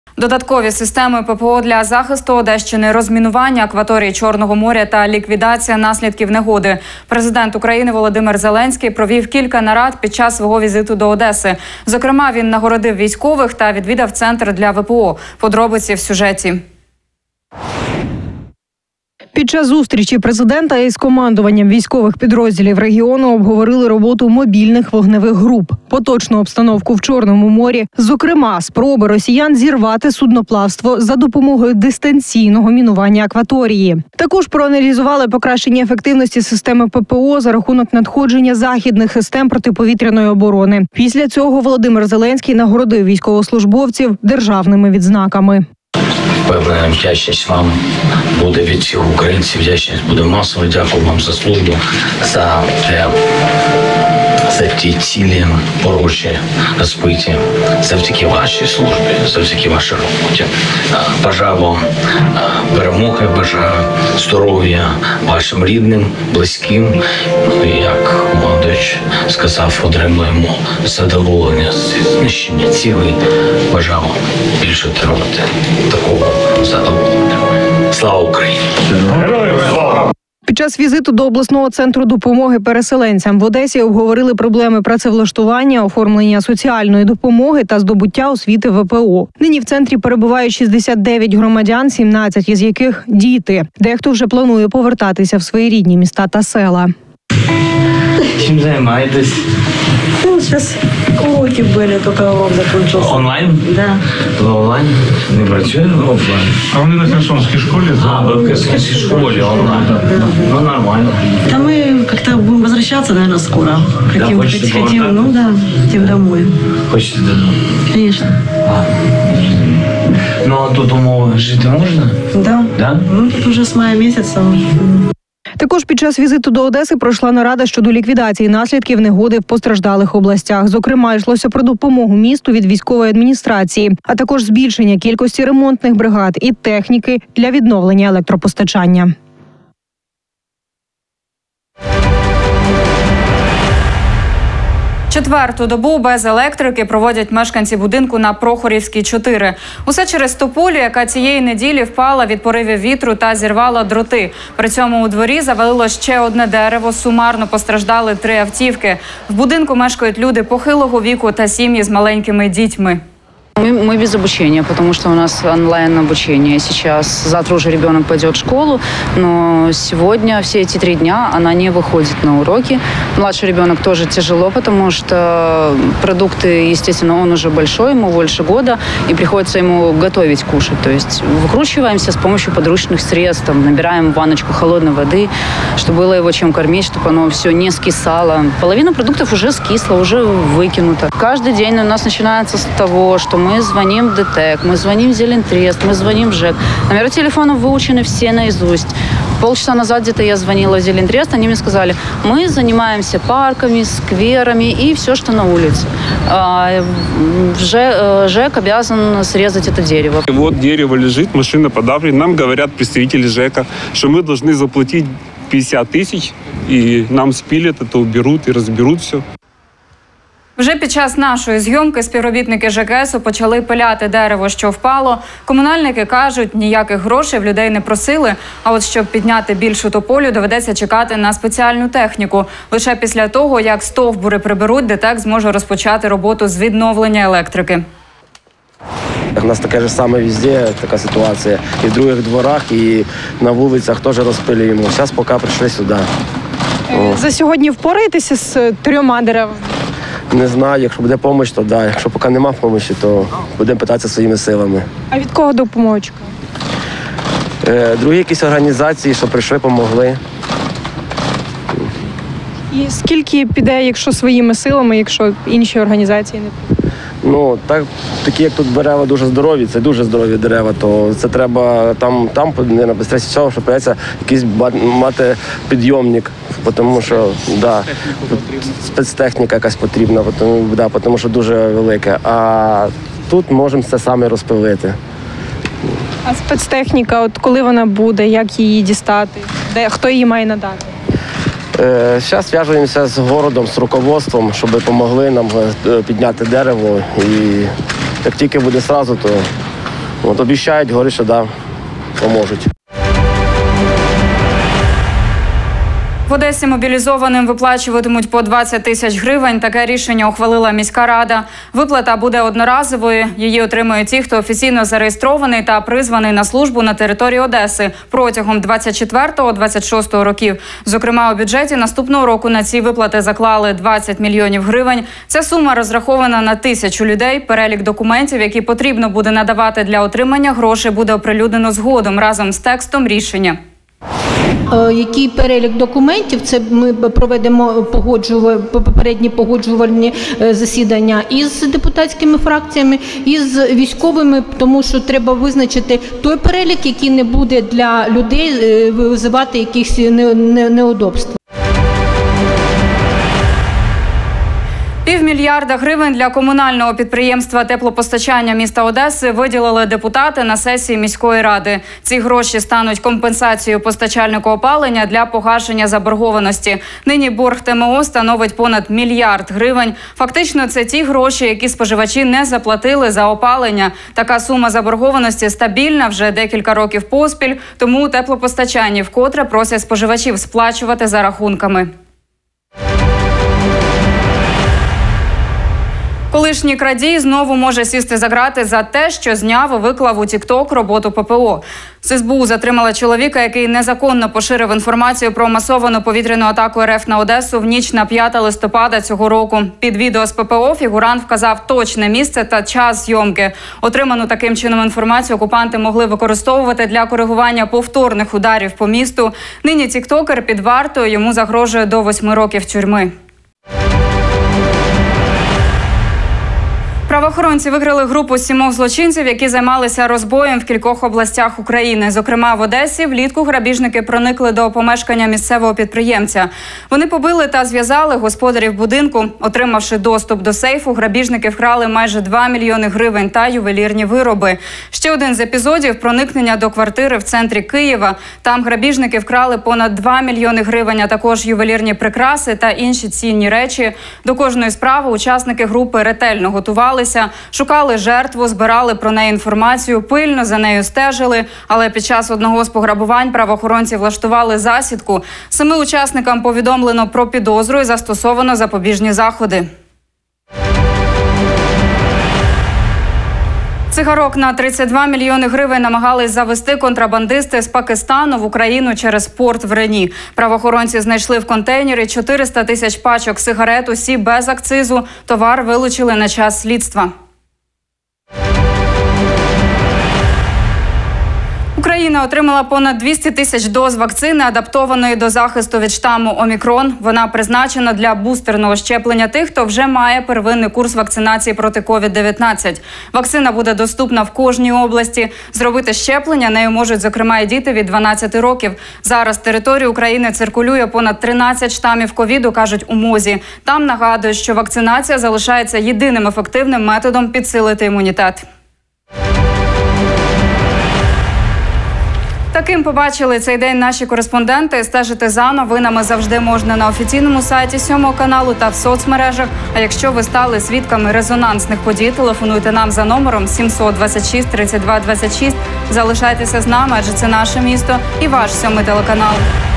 Додаткові системи ППО для захисту Одещини, розмінування акваторії Чорного моря та ліквідація наслідків негоди. Президент України Володимир Зеленський провів кілька нарад під час свого візиту до Одеси. Зокрема, він нагородив військових та відвідав центр для ВПО. Подробиці в сюжеті. Під час зустрічі президента із командуванням військових підрозділів регіону обговорили роботу мобільних вогневих груп, поточну обстановку в Чорному морі, зокрема, спроби росіян зірвати судноплавство за допомогою дистанційного мінування акваторії. Також проаналізували покращення ефективності системи ППО за рахунок надходження західних систем протиповітряної оборони. Після цього Володимир Зеленський нагородив військовослужбовців державними відзнаками. Певна вдячність вам буде від всіх українців, вдячність буде масово. Дякую вам за службу, за ті цілі порочі, розбиті. Завдяки вашій службі, завдяки вашій роботі. Бажаю вам перемоги, бажаю здоров'я вашим рідним, близьким. Ну, і як Молодич сказав, отримуємо задоволення з знищення цілей. Бажаю вам більше отримати такого задоволення. Слава Україні! Героям слава! Під час візиту до обласного центру допомоги переселенцям в Одесі обговорили проблеми працевлаштування, оформлення соціальної допомоги та здобуття освіти ВПО. Нині в центрі перебувають 69 громадян, 17 із яких – діти. Дехто вже планує повертатися в свої рідні міста та села. Чим займаєтесь? Ну, сейчас уроки были, только урок закончился. Онлайн? Да. Онлайн? Не працює офлайн? А вони на Херсонській школі? Ви в Херсонській школі онлайн. Ну, нормально. Да мы как-то будем возвращаться, наверное, скоро. хочете Хотим, ну да, хотим домой. Хочете додому? Конечно. Ну, а тут умови жити можна? Да. Да? Ну, тут уже с мая месяца. Також під час візиту до Одеси пройшла нарада щодо ліквідації наслідків негоди в постраждалих областях. Зокрема, йшлося про допомогу місту від військової адміністрації, а також збільшення кількості ремонтних бригад і техніки для відновлення електропостачання. Четверту добу без електрики проводять мешканці будинку на Прохорівській, 4. Усе через тополю, яка цієї неділі впала від поривів вітру та зірвала дроти. При цьому у дворі завалило ще одне дерево, сумарно постраждали 3 автівки. В будинку мешкають люди похилого віку та сім'ї з маленькими дітьми. Мы без обучения, потому что у нас онлайн-обучение сейчас. Завтра уже ребенок пойдет в школу, но сегодня, все эти 3 дня, она не выходит на уроки. Младший ребенок тоже тяжело, потому что продукты, естественно, он уже большой, ему больше года, и приходится ему готовить, кушать. То есть выкручиваемся с помощью подручных средств, набираем ванночку холодной воды, чтобы было его чем кормить, чтобы оно все не скисало. Половина продуктов уже скисла, уже выкинута. Каждый день у нас начинается с того, что мы звоним в ДТЭК, мы звоним в Зелентрест, мы звоним в ЖЭК. Номера телефонов выучены все наизусть. Полчаса назад где-то я звонила в Зелентрест, они мне сказали, мы занимаемся парками, скверами и все, что на улице. ЖЭК обязан срезать это дерево. Вот дерево лежит, машина подавлена. Нам говорят представители ЖЭКа, что мы должны заплатить 50 тысяч, и нам спилят это, уберут и разберут все. Вже під час нашої зйомки співробітники ЖКСу почали пиляти дерево, що впало. Комунальники кажуть, ніяких грошей в людей не просили, а от щоб підняти більшу тополю, доведеться чекати на спеціальну техніку. Лише після того, як стовбури приберуть, ДТЕК зможе розпочати роботу з відновлення електрики. У нас таке ж саме везде, така ситуація. І в других дворах, і на вулицях теж розпилюємо. Зараз поки прийшли сюди. За сьогодні впораєтеся з 3 деревами? Не знаю, якщо буде допомога, то да. Якщо поки немає допомоги, то будемо питатися своїми силами. А від кого допомогу чекаєте? Другі якісь організації, що прийшли, допомогли. І скільки піде, якщо своїми силами, якщо інші організації не підуть? Ну, такі, як тут дерева дуже здорові, це дуже здорові дерева, то це треба там без цього, що придеться якийсь мати підйомник, тому що, да, спецтехніка якась потрібна, тому що дуже велике. А тут можемо це саме розпилити. А спецтехніка, от коли вона буде, як її дістати, хто її має надати? Зараз зв'яжуємося з городом, з руководством, щоб допомогли нам підняти дерево. І як тільки буде одразу, то От обіцяють, говорять, що да, поможуть. В Одесі мобілізованим виплачуватимуть по 20 тисяч гривень. Таке рішення ухвалила міська рада. Виплата буде одноразовою. Її отримують ті, хто офіційно зареєстрований та призваний на службу на території Одеси протягом 24-26 років. Зокрема, у бюджеті наступного року на ці виплати заклали 20 мільйонів гривень. Ця сума розрахована на 1000 людей. Перелік документів, які потрібно буде надавати для отримання грошей, буде оприлюднено згодом разом з текстом рішення. Який перелік документів, це ми проведемо попередні погоджувальні засідання із депутатськими фракціями, із військовими, тому що треба визначити той перелік, який не буде для людей визивати якихось неудобств. 500 мільйона гривень для комунального підприємства теплопостачання міста Одеси виділили депутати на сесії міської ради. Ці гроші стануть компенсацією постачальнику опалення для погашення заборгованості. Нині борг ТМО становить понад 1 мільярд гривень. Фактично, це ті гроші, які споживачі не заплатили за опалення. Така сума заборгованості стабільна вже декілька років поспіль, тому у теплопостачанні вкотре просять споживачів сплачувати за рахунками. Колишній крадій знову може сісти за ґрати за те, що зняв і виклав у TikTok роботу ППО. СБУ затримала чоловіка, який незаконно поширив інформацію про масовану повітряну атаку РФ на Одесу в ніч на 5 листопада цього року. Під відео з ППО фігурант вказав точне місце та час зйомки. Отриману таким чином інформацію окупанти могли використовувати для коригування повторних ударів по місту. Нині тіктокер під вартою, йому загрожує до 8 років тюрми. Правоохоронці викрили групу з 7 злочинців, які займалися розбоєм в кількох областях України. Зокрема, в Одесі влітку грабіжники проникли до помешкання місцевого підприємця. Вони побили та зв'язали господарів будинку. Отримавши доступ до сейфу, грабіжники вкрали майже 2 мільйони гривень та ювелірні вироби. Ще один з епізодів – проникнення до квартири в центрі Києва. Там грабіжники вкрали понад 2 мільйони гривень, а також ювелірні прикраси та інші цінні речі. До кожної справи учасники групи ретельно готували. Шукали жертву, збирали про неї інформацію, пильно за нею стежили. Але під час одного з пограбувань правоохоронці влаштували засідку. 7 учасникам повідомлено про підозру і застосовано запобіжні заходи. Цигарок на 32 мільйони гривень намагались завести контрабандисти з Пакистану в Україну через порт в Рені. Правоохоронці знайшли в контейнері 400 тисяч пачок сигарет, усі без акцизу. Товар вилучили на час слідства. Україна отримала понад 200 тисяч доз вакцини, адаптованої до захисту від штаму Омікрон. Вона призначена для бустерного щеплення тих, хто вже має первинний курс вакцинації проти COVID-19. Вакцина буде доступна в кожній області. Зробити щеплення нею можуть, зокрема, і діти від 12 років. Зараз територією України циркулює понад 13 штамів ковіду, кажуть у МОЗі. Там нагадують, що вакцинація залишається єдиним ефективним методом підсилити імунітет. Таким побачили цей день наші кореспонденти. Стежити за новинами завжди можна на офіційному сайті 7 каналу та в соцмережах. А якщо ви стали свідками резонансних подій, телефонуйте нам за номером 726 32 26. Залишайтеся з нами, адже це наше місто і ваш 7 телеканал.